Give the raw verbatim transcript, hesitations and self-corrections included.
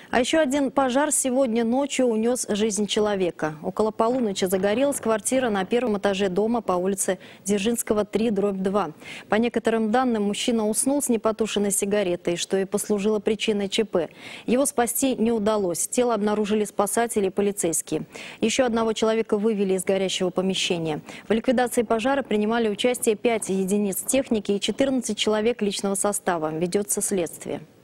А еще один пожар сегодня ночью унес жизнь человека. Около полуночи загорелась квартира на первом этаже дома по улице Дзержинского, три, дробь два. По некоторым данным, мужчина уснул с непотушенной сигаретой, что и послужило причиной ЧП. Его спасти не удалось. Тело обнаружили спасатели и полицейские. Еще одного человека вывели из горящего помещения. В ликвидации пожара принимали участие пять единиц техники и четырнадцать человек личного состава. Ведется следствие.